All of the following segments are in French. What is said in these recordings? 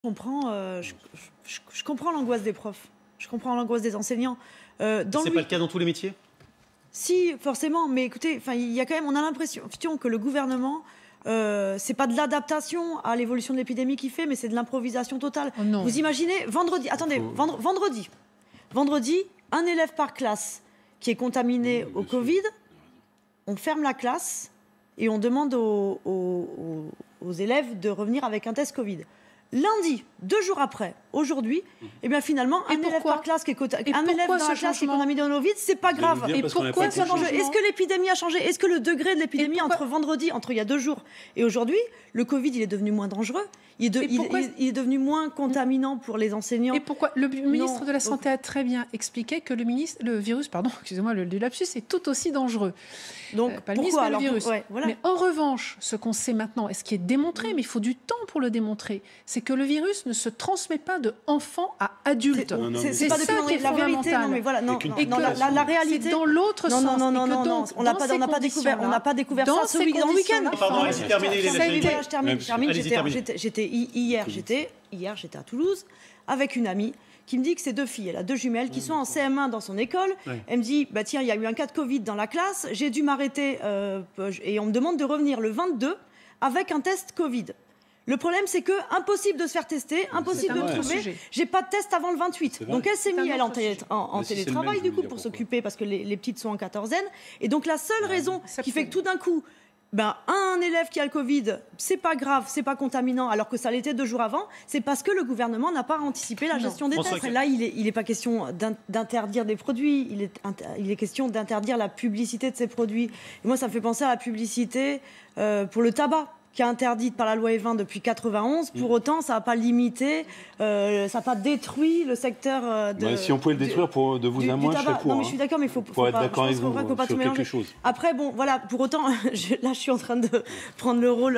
Je comprends l'angoisse des profs, je comprends l'angoisse des enseignants. C'est pas le cas dans tous les métiers? Si, forcément, mais écoutez, il y a quand même, on a l'impression que le gouvernement, c'est pas de l'adaptation à l'évolution de l'épidémie qu'il fait, mais c'est de l'improvisation totale. Oh non. Vous imaginez, vendredi, un élève par classe qui est contaminé au Covid, on ferme la classe et on demande aux élèves de revenir avec un test Covid. Lundi, 2 jours après, aujourd'hui, eh bien finalement, un élève par classe qui est contaminé au Covid, c'est pas grave. Et pourquoi ça change? Est-ce que l'épidémie a changé? Est-ce que le degré de l'épidémie entre il y a 2 jours et aujourd'hui, le Covid, il est devenu moins dangereux? Il est devenu moins contaminant pour les enseignants. Et pourquoi? Le ministre de la Santé a très bien expliqué que le virus, excusez-moi, le lapsus est tout aussi dangereux. Donc, pas le ministre, mais le virus. Mais en revanche, ce qu'on sait maintenant, et ce qui est démontré, mais il faut du temps pour le démontrer, c'est que le virus ne se transmet pas de enfant à adulte. C'est ça qui est la vérité. Non, mais voilà, la réalité. C'est dans l'autre sens. Non, on n'a pas découvert ça ce week-end. Pardon, allez-y, terminez. Je termine. Hier, j'étais à Toulouse avec une amie qui me dit que ses 2 filles, elle a 2 jumelles qui sont en CM1 dans son école. Elle me dit, bah tiens, il y a eu un cas de Covid dans la classe, j'ai dû m'arrêter et on me demande de revenir le 22 avec un test Covid. Le problème, c'est que impossible de se faire tester, impossible de le trouver. J'ai pas de test avant le 28. Donc elle s'est mise, elle, en télétravail du coup pour s'occuper parce que les petites sont en quatorzaine. Et donc la seule raison qui fait que tout d'un coup, un élève qui a le Covid, c'est pas grave, c'est pas contaminant, alors que ça l'était 2 jours avant, c'est parce que le gouvernement n'a pas anticipé la gestion des tests. Là, il n'est pas question d'interdire des produits, il est question d'interdire la publicité de ces produits. Et moi, ça me fait penser à la publicité pour le tabac, qui est interdite par la loi E20 depuis 91. Pour autant, ça n'a pas limité, ça n'a pas détruit le secteur si on pouvait le détruire de vous à moi, je serais pour. Non, mais je suis d'accord, mais il faut être d'accord avec vous faut pas sur tout quelque mélanger. chose. Après, bon, voilà, pour autant, je suis en train de prendre le rôle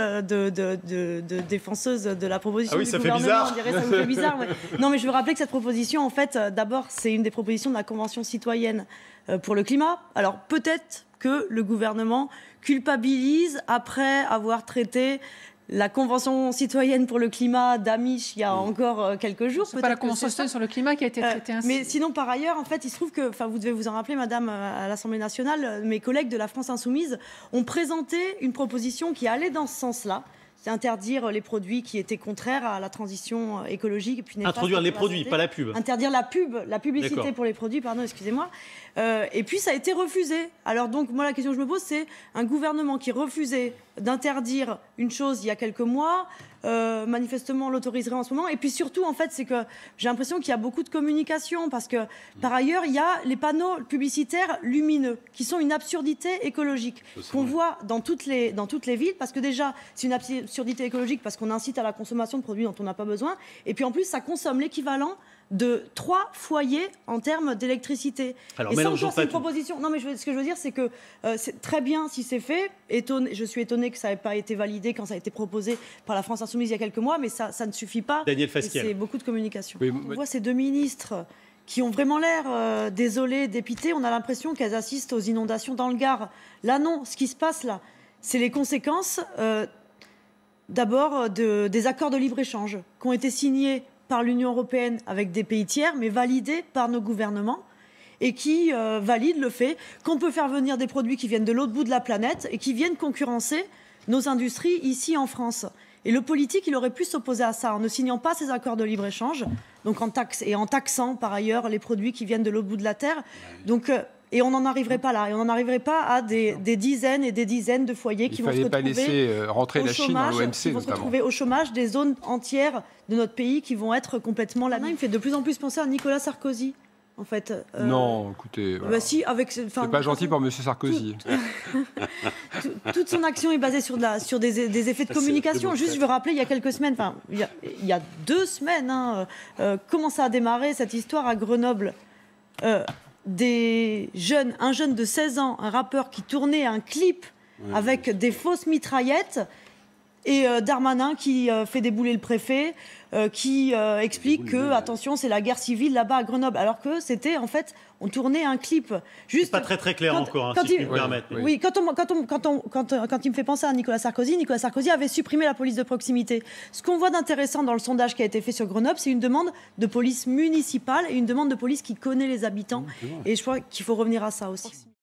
de défenseuse de la proposition du gouvernement. Bizarre. On dirait ça vous fait bizarre. Ouais. Non, mais je veux rappeler que cette proposition, en fait, d'abord, c'est une des propositions de la Convention citoyenne pour le climat. Alors, peut-être que le gouvernement culpabilise après avoir traité la Convention citoyenne pour le climat d'Amish il y a encore quelques jours. C'est pas la Convention citoyenne sur le climat qui a été traitée ainsi. Mais sinon, par ailleurs, en fait, il se trouve que, vous devez vous en rappeler, madame, à l'Assemblée nationale, mes collègues de la France Insoumise ont présenté une proposition qui allait dans ce sens-là. C'est interdire les produits qui étaient contraires à la transition écologique. Et puis introduire les produits, pas la pub. Interdire la publicité pour les produits, pardon, excusez-moi. Et puis ça a été refusé. Alors donc, moi, la question que je me pose, c'est un gouvernement qui refusait d'interdire une chose il y a quelques mois, manifestement l'autoriserait en ce moment. Et puis surtout, en fait, c'est que j'ai l'impression qu'il y a beaucoup de communication parce que, par ailleurs, il y a les panneaux publicitaires lumineux qui sont une absurdité écologique qu'on voit dans toutes les villes parce que déjà, c'est une absurdité écologique parce qu'on incite à la consommation de produits dont on n'a pas besoin. Et puis en plus, ça consomme l'équivalent de 3 foyers en termes d'électricité. Alors, et ça encore, c'est une proposition. Non, mais ce que je veux dire, c'est que c'est très bien si c'est fait. Je suis étonnée que ça n'ait pas été validé quand ça a été proposé par la France Insoumise il y a quelques mois, mais ça ne suffit pas. Daniel Fasquelle. C'est beaucoup de communication. Oui, on voit ces 2 ministres qui ont vraiment l'air désolés, dépités. On a l'impression qu'elles assistent aux inondations dans le Gard. Là, non. Ce qui se passe là, c'est les conséquences d'abord des accords de libre-échange qui ont été signés par l'Union européenne avec des pays tiers, mais validés par nos gouvernements et qui valident le fait qu'on peut faire venir des produits qui viennent de l'autre bout de la planète et qui viennent concurrencer nos industries ici en France. Et le politique, il aurait pu s'opposer à ça en ne signant pas ces accords de libre-échange, donc en taxant par ailleurs les produits qui viennent de l'autre bout de la Terre. Donc, et on n'en arriverait pas là. Et on n'en arriverait pas à des dizaines et des dizaines de foyers qui vont se retrouver laisser rentrer la Chine dans l'OMC, qui vont se retrouver au chômage, des zones entières de notre pays qui vont être complètement là. Il me fait de plus en plus penser à Nicolas Sarkozy. En fait, non, écoutez, voilà. Si, c'est pas gentil pour M. Sarkozy. Toute son action est basée sur des effets de communication. Juste, je veux rappeler, il y a quelques semaines, il y a 2 semaines, comment ça a démarré cette histoire à Grenoble. Un jeune de 16 ans, un rappeur qui tournait un clip avec des fausses mitraillettes. et Darmanin qui fait débouler le préfet, qui explique que, attention, c'est la guerre civile là-bas à Grenoble, alors que c'était, en fait, on tournait un clip. C'est pas très clair encore, si je puis me permettre. Oui, quand il me fait penser à Nicolas Sarkozy avait supprimé la police de proximité. Ce qu'on voit d'intéressant dans le sondage qui a été fait sur Grenoble, c'est une demande de police municipale et une demande de police qui connaît les habitants. Et je crois qu'il faut revenir à ça aussi.